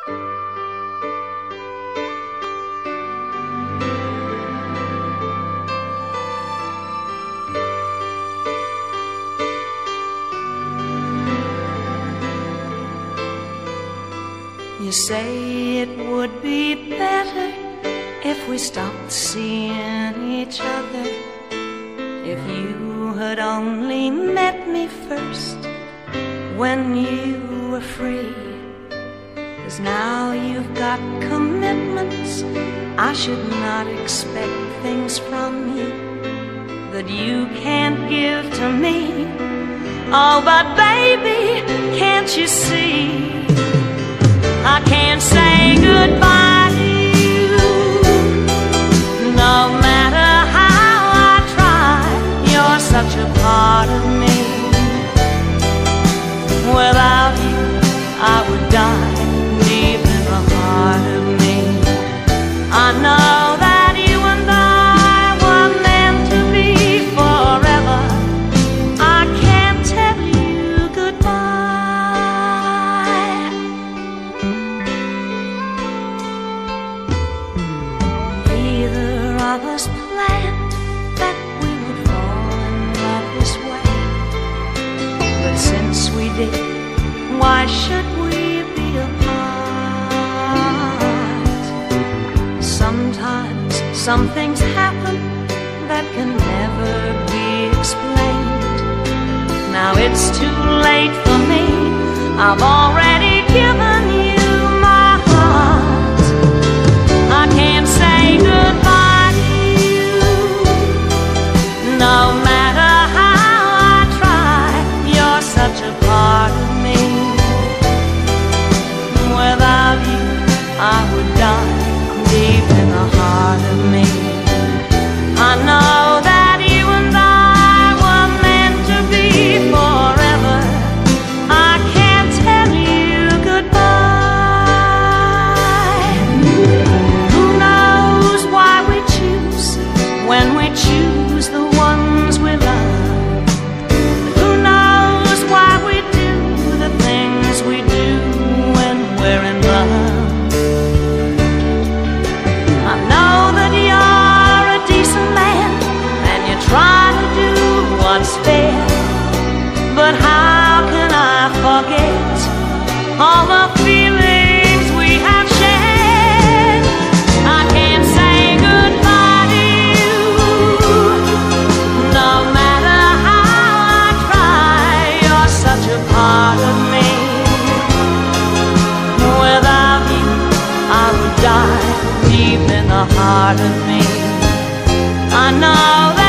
You say it would be better if we stopped seeing each other. If you had only met me first when you were free. 'Cause now you've got commitments. I should not expect things from you that you can't give to me. Oh, but baby, can't you see? I can't say goodbye to you. No matter how I try, you're such a part of me. Without you, I would die deep in the heart of me. I know that you and I were meant to be forever. I can't tell you goodbye. Either of us planned that we would fall in love this way. But since we did, why should we be apart? Sometimes some things happen that can never be explained. Now it's too late for me. I've already given you my heart. I can't say goodbye to you. No matter how I try, you're such a part of me. Without you, I would die deep in the heart of me. I know that you and I were meant to be forever. I can't tell you goodbye. Who knows why we choose when we choose the ones we love? Who knows why we do the things we do when we're in love? I know that you're a decent man and you try to do what's fair, but how can I forget all the feelings we have shared? I can't say goodbye to you. No matter how I try, you're such a part of me. Without you, I would die deep in the heart of me. I know that